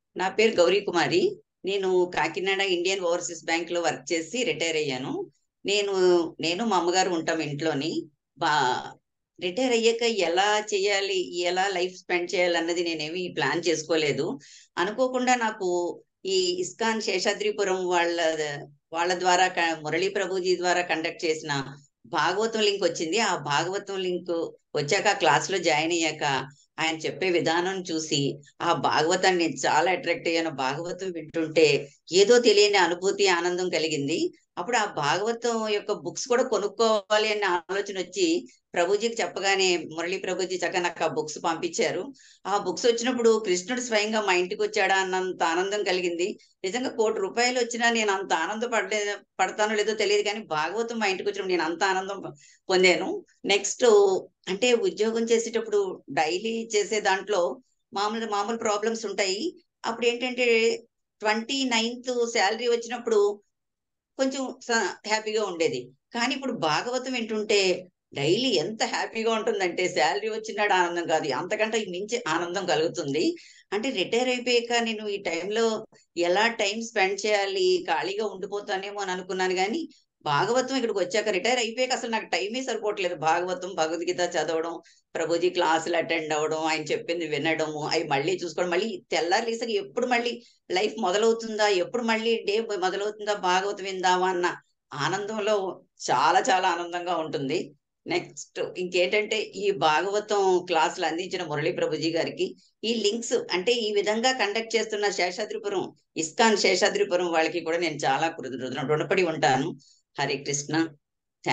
నా పేరు గౌరీ కుమారి. నేను కాకినాడ ఇండియన్ ఓవర్సీస్ బ్యాంక్ లో వర్క్ చేసి రిటైర్ అయ్యాను. నేను నేను మా అమ్మగారు ఉంటాం ఇంట్లోని. బా రిటైర్ అయ్యాక ఎలా చేయాలి, ఎలా లైఫ్ స్పెండ్ చేయాలి అన్నది నేనేమి ప్లాన్ చేసుకోలేదు. అనుకోకుండా నాకు ఈ ఇస్కాన్ శేషాద్రిపురం వాళ్ళ ద్వారా మురళీ ప్రభుజీ ద్వారా కండక్ట్ చేసిన భాగవతం లింక్ వచ్చింది. ఆ భాగవతం లింక్ వచ్చాక క్లాస్ లో జాయిన్ అయ్యాక ఆయన చెప్పే విధానం చూసి ఆ భాగవతాన్ని నేను చాలా అట్రాక్ట్ అయ్యాను. భాగవతం వింటుంటే ఏదో తెలియని అనుభూతి, ఆనందం కలిగింది. అప్పుడు ఆ భాగవతం యొక్క బుక్స్ కూడా కొనుక్కోవాలి అనే ఆలోచన వచ్చి ప్రభుజీకి చెప్పగానే మురళీ ప్రభుజీ చక్కగా నాకు ఆ బుక్స్ పంపించారు. ఆ బుక్స్ వచ్చినప్పుడు కృష్ణుడు స్వయంగా మా ఇంటికి వచ్చాడా అన్నంత ఆనందం కలిగింది. నిజంగా ₹1,00,00,000 వచ్చినా నేను అంత పడతానో లేదో తెలియదు, కానీ భాగవతం మా ఇంటికి వచ్చినప్పుడు నేను అంత ఆనందం పొందాను. నెక్స్ట్ అంటే ఉద్యోగం చేసేటప్పుడు డైలీ చేసే దాంట్లో మామూలు మామూలు ప్రాబ్లమ్స్ ఉంటాయి. అప్పుడు ఏంటంటే 29th శాలరీ వచ్చినప్పుడు కొంచెం హ్యాపీగా ఉండేది. కానీ ఇప్పుడు భాగవతం వింటుంటే డైలీ ఎంత హ్యాపీగా ఉంటుందంటే శాలరీ వచ్చినాడు ఆనందం కాదు, అంతకంటే మించి ఆనందం కలుగుతుంది. అంటే రిటైర్ అయిపోయాక నేను ఈ టైంలో ఎలా టైం స్పెండ్ చేయాలి, ఖాళీగా ఉండిపోతానేమో అని అనుకున్నాను. కానీ భాగవతం ఇక్కడికి వచ్చాక రిటైర్ అయిపోయాక అసలు నాకు టైమే సరిపోవట్లేదు. భాగవతం, భగవద్గీత చదవడం, ప్రభుజీ క్లాసులు అటెండ్ అవ్వడం, ఆయన చెప్పింది వినడము, అవి మళ్ళీ చూసుకోవడం, మళ్ళీ తెల్లారి లేసరికి ఎప్పుడు మళ్ళీ లైఫ్ మొదలవుతుందా, ఎప్పుడు మళ్ళీ డే మొదలవుతుందా, భాగవతం విందామా అన్న ఆనందంలో చాలా చాలా ఆనందంగా ఉంటుంది. నెక్స్ట్ ఇంకేంటంటే ఈ భాగవతం క్లాసులు అందించిన మురళీ ప్రభుజీ గారికి ఈ లింక్స్ అంటే ఈ విధంగా కండక్ట్ చేస్తున్న శేషాద్రిపురం ఇస్కాన్ శేషాద్రిపురం వాళ్ళకి కూడా నేను చాలా రుణపడి ఉంటాను. హరే కృష్ణ.